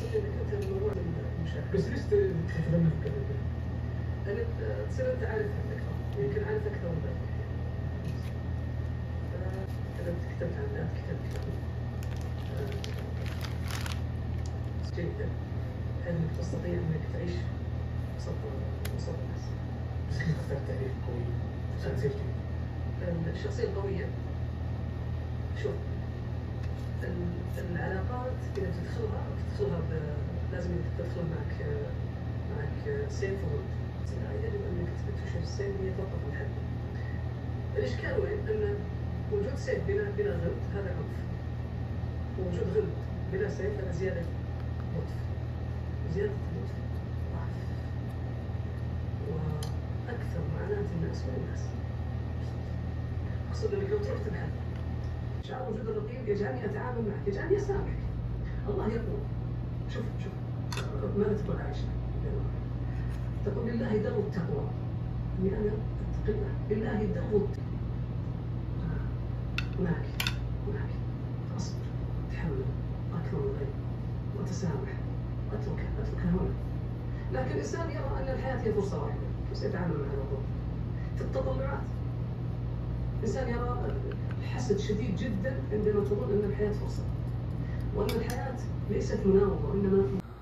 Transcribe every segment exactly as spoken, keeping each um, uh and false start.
انك انت الموضوع المشاكل. بس ليش تتغنى في كذا؟ لانك تصير انت عارف اكثر، يمكن عارف اكثر من ذلك. فاذا كتبت عن ذات كتبت كتاب جيدة انك تستطيع انك تعيش وسط وسط الناس. بس كيف اخترت تعريف قوي عشان تصير كذا؟ الشخصية القوية، شوف العلاقات إذا تدخلها تدخلها لازم تدخل معك معك سيف وغد. يجب أنك تكتشف السيف هي فقط الحد. الإشكال وين؟ أن وجود سيف بلا بلا غد هذا عنف، ووجود غد بلا سيف هذا زيادة لطف. زيادة اللطف ضعف، وأكثر معاناة الناس من الناس. أقصد أنك لو تروح تبحث شعار وجود الرقيب يجعلني أتعامل معك، يجعلني أسامحك. الله يقول شوف شوف ماذا تقول عائشة؟ تقول لله در التقوى، إني أنا أتقي الله، لله در التقوى. هناك هناك أصبر، تحمل، أكرم الغيب، وتسامح، أترك أترك هنا. لكن الإنسان يرى أن الحياة هي فرصة واحدة، كيف سيتعامل مع الموضوع؟ في التطلعات الإنسان يرى الحسد شديد جدا عندما تظن أن الحياة فرصة، وأن الحياة ليست مناوبة، وإنما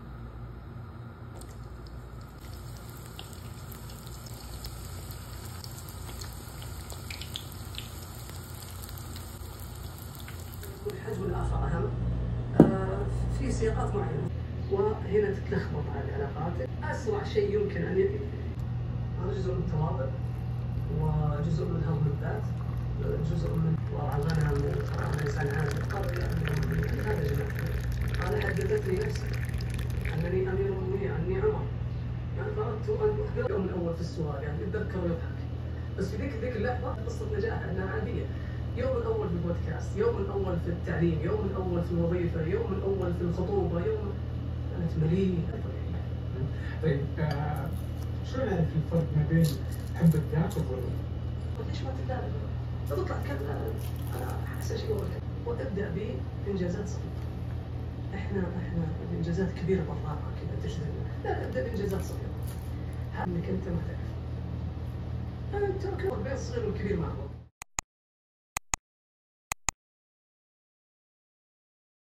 الحج والآخر أهم آه في سياقات معينة، وهنا تتلخبط على العلاقات. أسرع شيء يمكن أن يكون هذا جزء من التواضع، وجزء من هضم الذات، جزء من وضع الغنم، وأنا إنسان عادل قال يا أمير المؤمنين هذا جمال. قال حدثتني نفسي أنني أمير المؤمنين أني عمر، يعني فأردت أن أخبر اليوم الأول في السؤال، يعني يتذكر ويضحك. بس في ذيك ذيك اللحظة قصة نجاح أنها عادية. يوم الأول في البودكاست، يوم الأول في التعليم، يوم الأول في الوظيفة، يوم الأول في الخطوبة، يوم كانت مليئة. طيب آه شو نعرف الفرق ما بين حب الذات والغرور؟ ليش ما تبدأ تطلع كذا؟ أنا أحسن شيء أقول وابدأ بإنجازات صغيرة. إحنا إحنا الإنجازات كبيرة بالراحة كذا تشتغل، لا ابدأ بإنجازات صغيرة. إنك أنت ما تعرف. أنت ترك بين الصغير والكبير مع بعض.